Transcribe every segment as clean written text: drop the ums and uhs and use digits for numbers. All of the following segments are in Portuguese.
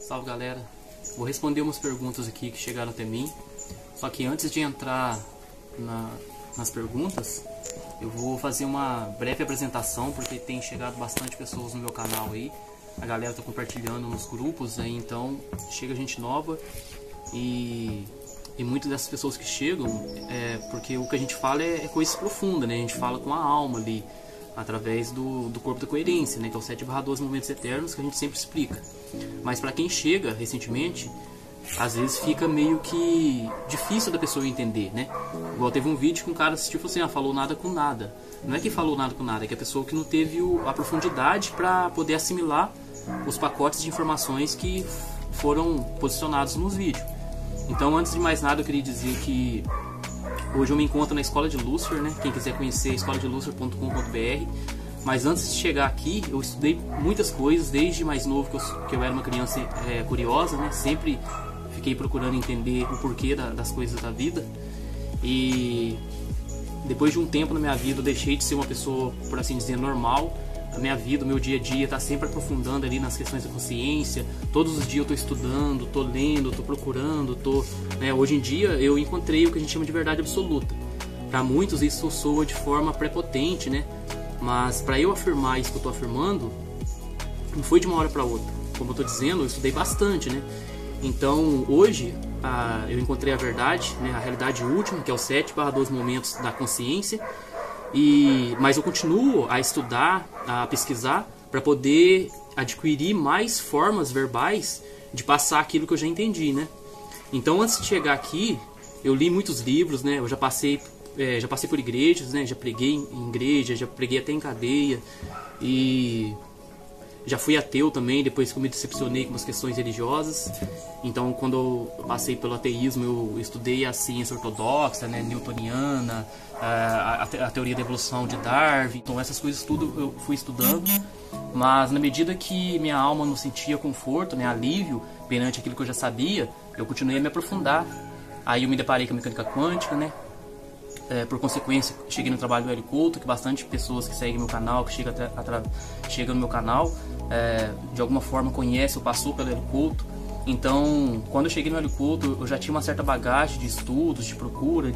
Salve, galera. Vou responder umas perguntas aqui que chegaram até mim. Só que antes de entrar nas perguntas, eu vou fazer uma breve apresentação, porque tem chegado bastante pessoas no meu canal aí. A galera tá compartilhando nos grupos aí, então chega gente nova e muitas dessas pessoas que chegam porque o que a gente fala é coisa profunda, né? A gente fala com a alma ali, através do corpo da coerência, né? Que é o 7/12 momentos eternos que a gente sempre explica. Mas para quem chega recentemente, às vezes fica meio que difícil da pessoa entender, né? Igual teve um vídeo que um cara assistiu e falou assim, falou nada com nada. Não é que falou nada com nada, é que a pessoa que não teve a profundidade para poder assimilar os pacotes de informações que foram posicionados nos vídeos. Então, antes de mais nada, eu queria dizer que hoje eu me encontro na Escola de Lúcifer, né? Quem quiser conhecer, escoladelucifer.com.br. Mas antes de chegar aqui, eu estudei muitas coisas, desde mais novo, que eu era uma criança curiosa, né? Sempre fiquei procurando entender o porquê das coisas da vida. E depois de um tempo na minha vida, eu deixei de ser uma pessoa, por assim dizer, normal. A minha vida, o meu dia a dia está sempre aprofundando ali nas questões da consciência. Todos os dias eu estou estudando, estou lendo, estou procurando, né? Hoje em dia eu encontrei o que a gente chama de verdade absoluta. Para muitos isso soa de forma prepotente, né? Mas para eu afirmar isso que eu estou afirmando, não foi de uma hora para outra. Como eu estou dizendo, eu estudei bastante, né? Então hoje eu encontrei a verdade, né? A realidade última, que é o 7/12 momentos da consciência. Mas eu continuo a estudar, a pesquisar, para poder adquirir mais formas verbais de passar aquilo que eu já entendi, né? Então, antes de chegar aqui, eu li muitos livros, né? Eu já passei por igrejas, né? Já preguei em igreja, já preguei até em cadeia e já fui ateu também, depois que eu me decepcionei com as questões religiosas. Então, quando eu passei pelo ateísmo, eu estudei a ciência ortodoxa, né, newtoniana, a teoria da evolução de Darwin. Então, essas coisas tudo eu fui estudando. Mas, na medida que minha alma não sentia conforto, né, alívio perante aquilo que eu já sabia, eu continuei a me aprofundar. Aí eu me deparei com a mecânica quântica, né? Por consequência, cheguei no trabalho do Hélio Couto, que bastante pessoas que seguem meu canal, que chegam no meu canal, de alguma forma conhece ou passou pelo Hélio Couto. Então, quando eu cheguei no Hélio Couto, eu já tinha uma certa bagagem de estudos, de procura,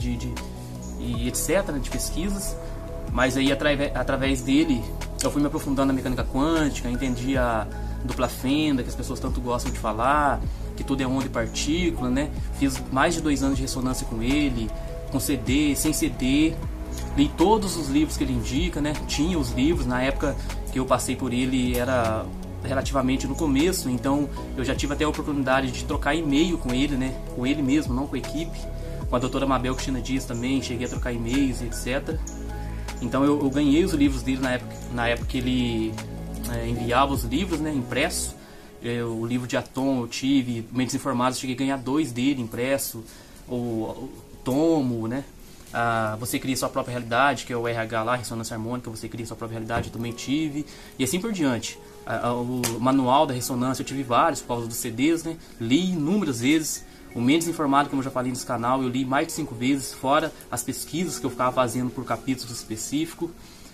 e etc., né, de pesquisas. Mas aí, através dele, eu fui me aprofundando na mecânica quântica, entendi a dupla fenda, que as pessoas tanto gostam de falar, que tudo é onda e partícula, né? Fiz mais de 2 anos de ressonância com ele, com CD, sem CD, li todos os livros que ele indica, né? Tinha os livros, na época que eu passei por ele era relativamente no começo, então eu já tive até a oportunidade de trocar e-mail com ele, né? Com ele mesmo, não com a equipe. Com a doutora Mabel Cristina Dias também, cheguei a trocar e-mails, etc. Então eu ganhei os livros dele na época que ele enviava os livros, né? Impresso. O livro de Atom eu tive, Mentes Informadas, cheguei a ganhar 2 dele impresso. O tomo, né? Você Cria Sua Própria Realidade, que é o RH lá, Ressonância Harmônica, Você Cria Sua Própria Realidade, eu também tive, e assim por diante. O manual da ressonância eu tive vários por causa dos CDs, né? Li inúmeras vezes. O Mentes Informado, como eu já falei nesse canal, eu li mais de 5 vezes, fora as pesquisas que eu ficava fazendo por capítulos específicos.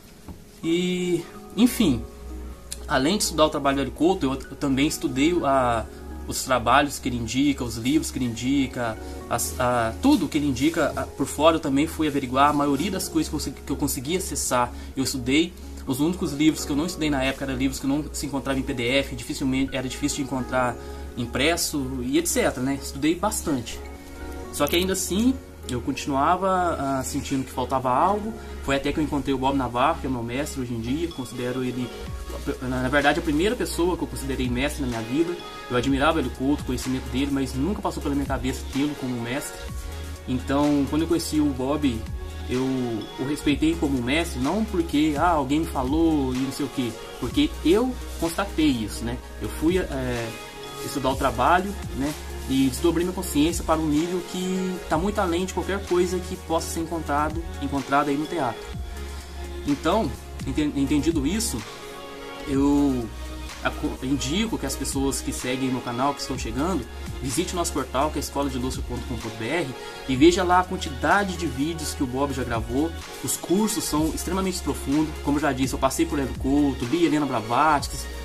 E, enfim, além de estudar o trabalho do Hélio Couto, eu também estudei os trabalhos que ele indica, os livros que ele indica, tudo que ele indica. Por fora eu também fui averiguar a maioria das coisas que eu consegui acessar. Eu estudei. Os únicos livros que eu não estudei na época eram livros que não se encontravam em PDF, era difícil de encontrar impresso e etc, né? Estudei bastante. Só que ainda assim eu continuava sentindo que faltava algo. Foi até que eu encontrei o Bob Navarro, que é meu mestre hoje em dia. Considero ele, na verdade, a primeira pessoa que eu considerei mestre na minminha vida. Eu admirava ele, o culto, o conhecimento dele, mas nunca passou pela minha cabeça tê-lo como mestre. Então, quando eu conheci o Bob, eu o respeitei como mestre, não porque alguém me falou e não sei o que, porque eu constatei isso, né? Eu fui estudar o trabalho, né? E desdobrei minha consciência para um nível que está muito além de qualquer coisa que possa ser encontrada aí no teatro. Então, entendido isso, eu indico que as pessoas que seguem meu canal, que estão chegando, visite o nosso portal, que é escoladelucifer.com.br, e veja lá a quantidade de vídeos que o Bob já gravou. Os cursos são extremamente profundos. Como eu já disse, eu passei por Hélio Couto, li Helena Blavatsky,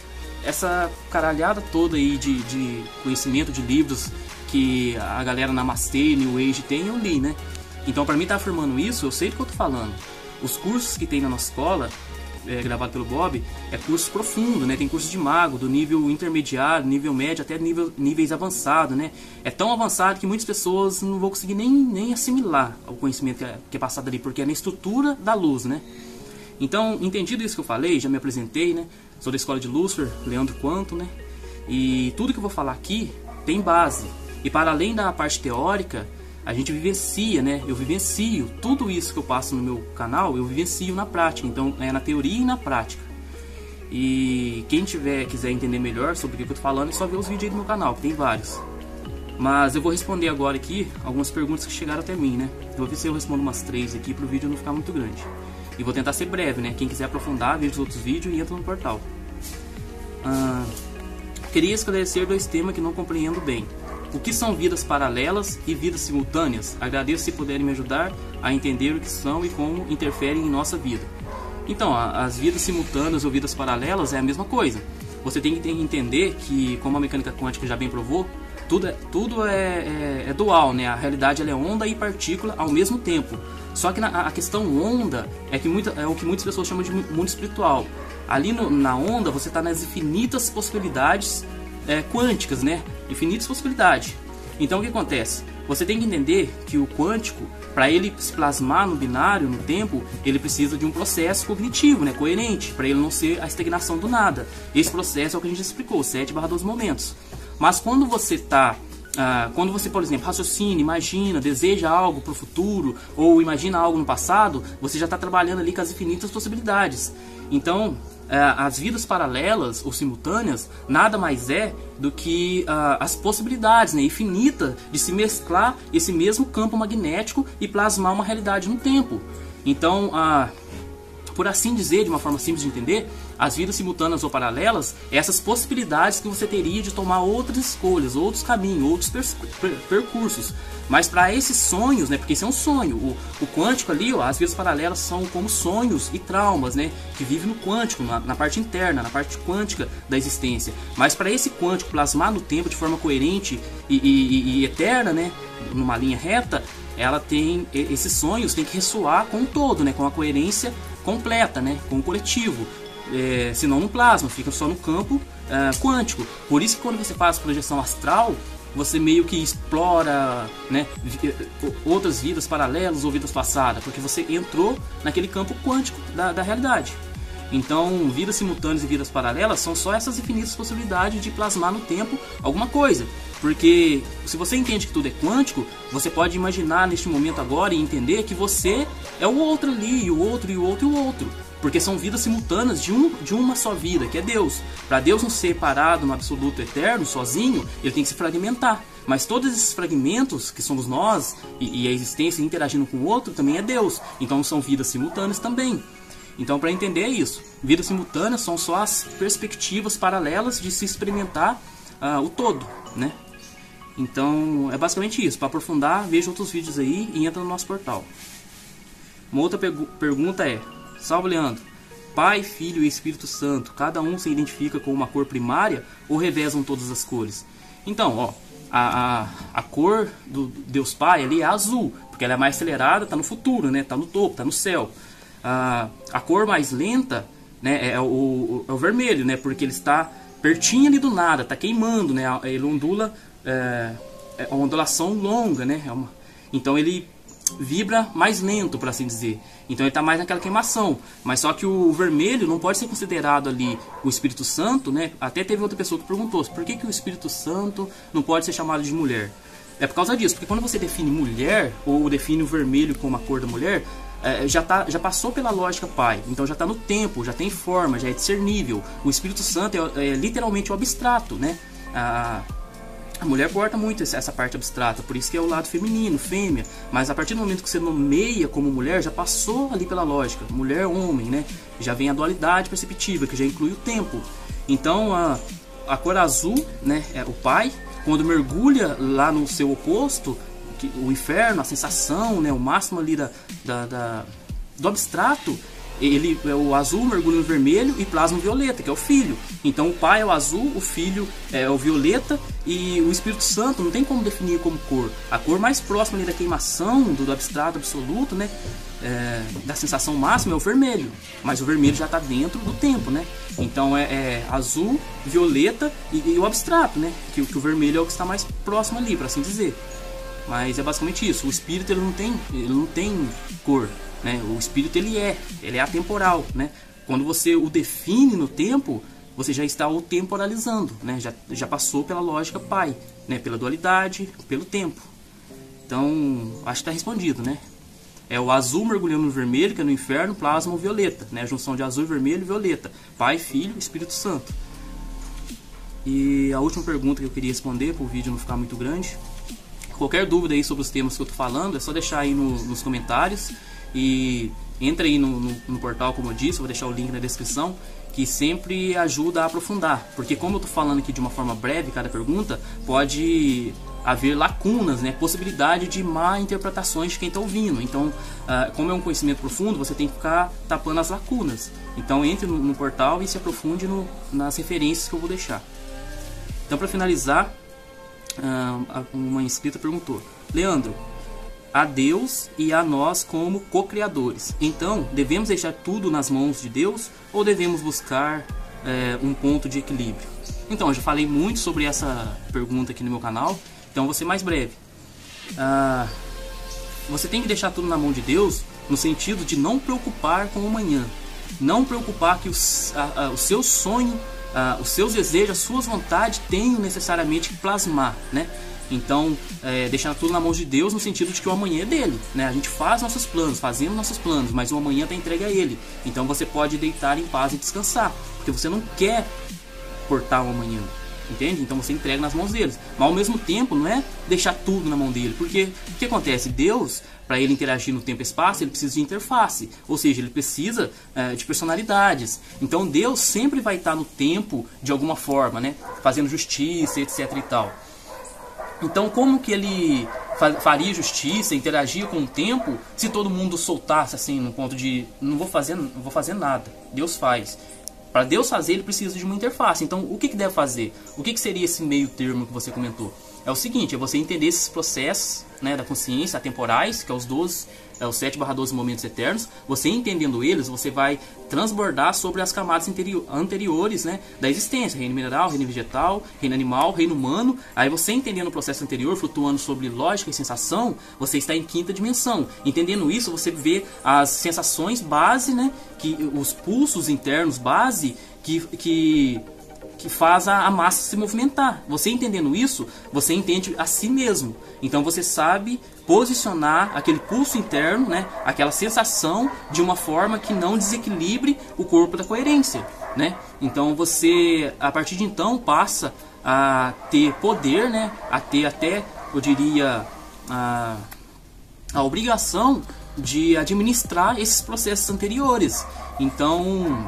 essa caralhada toda aí de conhecimento de livros que a galera Namastê, New Age tem, eu li, né? Então, pra mim tá afirmando isso, eu sei do que eu tô falando. Os cursos que tem na nossa escola, gravado pelo Bob, é curso profundo, né? Tem curso de mago, do nível intermediário, nível médio, até níveis avançados, né? É tão avançado que muitas pessoas não vão conseguir nem assimilar o conhecimento que é passado ali, porque é na estrutura da luz, né? Então, entendido isso que eu falei, já me apresentei, né? Sou da escola de Lúcifer, Leandro Quanto, né? E tudo que eu vou falar aqui tem base. E para além da parte teórica, a gente vivencia, né? Eu vivencio tudo isso que eu passo no meu canal, eu vivencio na prática. Então, é na teoria e na prática. E quem quiser entender melhor sobre o que eu tô falando, é só ver os vídeos aí do meu canal, que tem vários. Mas eu vou responder agora aqui algumas perguntas que chegaram até mim, né? Eu vou ver se eu respondo umas 3 aqui para o vídeo não ficar muito grande. E vou tentar ser breve, né? Quem quiser aprofundar, veja os outros vídeos e entra no portal. Queria esclarecer 2 temas que não compreendo bem. O que são vidas paralelas e vidas simultâneas? Agradeço se puderem me ajudar a entender o que são e como interferem em nossa vida. Então, as vidas simultâneas ou vidas paralelas é a mesma coisa. Você tem que entender que, como a mecânica quântica já bem provou, tudo é dual, né? A realidade ela é onda e partícula ao mesmo tempo. Só que a questão onda é o que muitas pessoas chamam de mundo espiritual. Ali na onda você está nas infinitas possibilidades quânticas, né? Infinitas possibilidades. Então o que acontece? Você tem que entender que o quântico, para ele se plasmar no binário, no tempo, ele precisa de um processo cognitivo, né? Coerente, para ele não ser a estagnação do nada. Esse processo é o que a gente explicou, 7/12 momentos. Mas quando você por exemplo, raciocina, imagina, deseja algo para o futuro, ou imagina algo no passado, você já está trabalhando ali com as infinitas possibilidades. Então, as vidas paralelas ou simultâneas nada mais é do que as possibilidades, né, infinitas de se mesclar esse mesmo campo magnético e plasmar uma realidade no tempo. Então, por assim dizer, de uma forma simples de entender, as vidas simultâneas ou paralelas, essas possibilidades que você teria de tomar outras escolhas, outros caminhos, outros percursos. Mas para esses sonhos, né, porque isso é um sonho, o quântico ali, as vidas paralelas são como sonhos e traumas, né, que vivem no quântico, na parte interna, na parte quântica da existência. Mas para esse quântico plasmar no tempo de forma coerente e eterna, né, numa linha reta, esses sonhos têm que ressoar com o todo, né, com a coerência completa, né, com o coletivo. Senão não plasma, fica só no campo quântico. Por isso que quando você faz projeção astral, você meio que explora, né, outras vidas paralelas ou vidas passadas, porque você entrou naquele campo quântico da realidade. Então, vidas simultâneas e vidas paralelas são só essas infinitas possibilidades de plasmar no tempo alguma coisa. Porque se você entende que tudo é quântico, você pode imaginar neste momento agora e entender que você é o outro ali, e o outro, e o outro, e o outro. Porque são vidas simultâneas de uma só vida, que é Deus. Para Deus não ser parado no absoluto eterno, sozinho, ele tem que se fragmentar. Mas todos esses fragmentos, que somos nós, e a existência interagindo com o outro, também é Deus. Então são vidas simultâneas também. Então, para entender é isso. Vidas simultâneas são só as perspectivas paralelas de se experimentar o todo, né? Então, é basicamente isso. Para aprofundar, veja outros vídeos aí e entra no nosso portal. Uma outra pergunta é: salve, Leandro. Pai, Filho e Espírito Santo, cada um se identifica com uma cor primária ou revezam todas as cores? Então, a cor do Deus Pai ali é azul, porque ela é mais acelerada, está no futuro, né? Está no topo, está no céu. A cor mais lenta, né, é o vermelho, né? Porque ele está pertinho ali do nada, está queimando, né? Ele ondula, é uma ondulação longa, né? Então ele vibra mais lento, por assim dizer. Então ele está mais naquela queimação. Mas só que o vermelho não pode ser considerado ali o Espírito Santo, né? Até teve outra pessoa que perguntou por que o Espírito Santo não pode ser chamado de mulher. É por causa disso, porque quando você define mulher, ou define o vermelho como a cor da mulher, já passou pela lógica pai, então já está no tempo, já tem forma, já é discernível. O Espírito Santo é literalmente o abstrato, né? A mulher porta muito essa parte abstrata, por isso que é o lado feminino, fêmea. Mas a partir do momento que você nomeia como mulher, já passou ali pela lógica, mulher, homem, né? Já vem a dualidade perceptiva, que já inclui o tempo. Então a cor azul, né, é o pai. Quando mergulha lá no seu oposto, o inferno, a sensação, né, o máximo ali do abstrato, o azul mergulha no vermelho e plasma o violeta, que é o filho. Então o pai é o azul, o filho é o violeta, e o Espírito Santo não tem como definir como cor. A cor mais próxima ali da queimação, do abstrato absoluto, né, da sensação máxima, é o vermelho. Mas o vermelho já está dentro do tempo, né? Então é azul, violeta e o abstrato, né? Que o vermelho é o que está mais próximo ali, para assim dizer. Mas é basicamente isso. O espírito ele não tem cor, né? O espírito ele é atemporal, né? Quando você o define no tempo, você já está o temporalizando, né? Já passou pela lógica pai, né? Pela dualidade, pelo tempo. Então, acho que está respondido, né? É o azul mergulhando no vermelho, que é no inferno, plasma o violeta, né? A junção de azul, vermelho e violeta. Pai, Filho, Espírito Santo. E a última pergunta que eu queria responder, para o vídeo não ficar muito grande. Qualquer dúvida aí sobre os temas que eu estou falando, é só deixar aí nos comentários. E entra aí no portal, como eu disse, vou deixar o link na descrição, que sempre ajuda a aprofundar. Porque como eu estou falando aqui de uma forma breve, cada pergunta, pode haver lacunas, né? Possibilidade de má interpretações de quem está ouvindo. Então, como é um conhecimento profundo, você tem que ficar tapando as lacunas. Então, entre no portal e se aprofunde nas referências que eu vou deixar. Então, para finalizar, uma inscrita perguntou: Leandro, a Deus e a nós como co-criadores, então devemos deixar tudo nas mãos de Deus ou devemos buscar um ponto de equilíbrio? Então, eu já falei muito sobre essa pergunta aqui no meu canal, então vou ser mais breve. Você tem que deixar tudo na mão de Deus no sentido de não preocupar com o amanhã, não preocupar que o seu sonho, os seus desejos, as suas vontades tenham necessariamente que plasmar, né? Então, deixar tudo na mão de Deus no sentido de que o amanhã é dele, né? A gente faz nossos planos, fazemos nossos planos, mas o amanhã está entregue a ele. Então você pode deitar em paz e descansar, porque você não quer cortar o amanhã, entende? Então você entrega nas mãos deles. Mas ao mesmo tempo não é deixar tudo na mão dele, porque o que acontece? Deus, para ele interagir no tempo e espaço, ele precisa de interface, ou seja, ele precisa de personalidades. Então Deus sempre vai estar no tempo de alguma forma, né? Fazendo justiça, etc e tal. Então como que ele faria justiça, interagia com o tempo, se todo mundo soltasse assim, no ponto de não vou fazer nada, Deus faz. Para Deus fazer, ele precisa de uma interface. Então o que deve fazer? O que seria esse meio termo que você comentou? É o seguinte, é você entender esses processos, né, da consciência atemporais, que é os 7/12 momentos eternos. Você entendendo eles, você vai transbordar sobre as camadas anteriores, né, da existência: reino mineral, reino vegetal, reino animal, reino humano. Aí você entendendo o processo anterior, flutuando sobre lógica e sensação, você está em quinta dimensão. Entendendo isso, você vê as sensações base, né, os pulsos internos base que faz a massa se movimentar. Você entendendo isso, você entende a si mesmo. Então você sabe posicionar aquele pulso interno, né, aquela sensação, de uma forma que não desequilibre o corpo da coerência, né? Então você, a partir de então, passa a ter poder, né, a ter até, eu diria, a obrigação de administrar esses processos anteriores. Então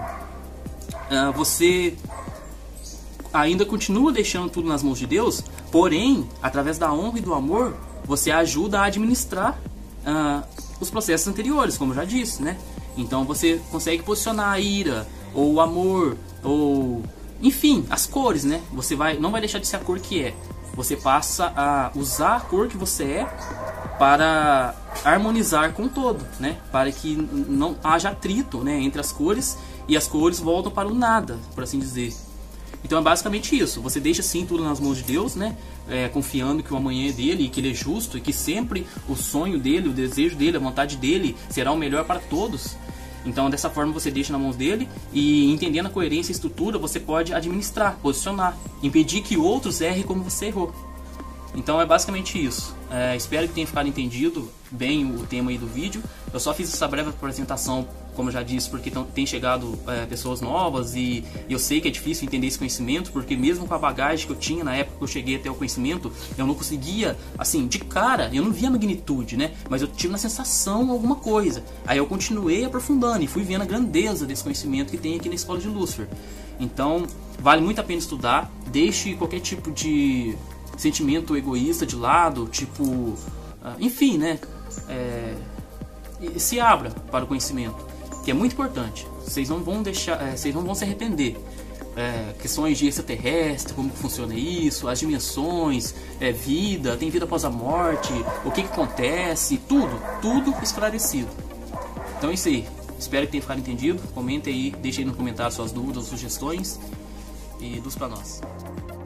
você ainda continua deixando tudo nas mãos de Deus, porém, através da honra e do amor, você ajuda a administrar os processos anteriores, como eu já disse, né? Então você consegue posicionar a ira, ou o amor, ou enfim, as cores, né? Você não vai deixar de ser a cor que é. Você passa a usar a cor que você é para harmonizar com o todo, né? Para que não haja atrito, né, entre as cores, e as cores voltam para o nada, por assim dizer. Então é basicamente isso. Você deixa sim tudo nas mãos de Deus, né? Confiando que o amanhã é dele e que ele é justo, e que sempre o sonho dele, o desejo dele, a vontade dele será o melhor para todos. Então dessa forma você deixa nas mãos dele, e entendendo a coerência e estrutura, você pode administrar, posicionar, impedir que outros errem como você errou. Então é basicamente isso. Espero que tenha ficado entendido bem o tema aí do vídeo. Eu só fiz essa breve apresentação, como eu já disse, porque tem chegado pessoas novas, e eu sei que é difícil entender esse conhecimento, porque mesmo com a bagagem que eu tinha na época que eu cheguei até o conhecimento, eu não conseguia, assim, de cara, eu não via magnitude, né? Mas eu tive uma sensação, alguma coisa. Aí eu continuei aprofundando e fui vendo a grandeza desse conhecimento que tem aqui na Escola de Lúcifer. Então, vale muito a pena estudar. Deixe qualquer tipo de sentimento egoísta de lado, enfim, né? Se abra para o conhecimento. que é muito importante. Vocês não vão vocês não vão se arrepender. Questões de extraterrestre, como funciona isso, as dimensões, vida, tem vida após a morte, o que acontece, tudo esclarecido. Então é isso aí. Espero que tenha ficado entendido. Comente aí, deixe aí no comentário suas dúvidas, sugestões e luz pra nós.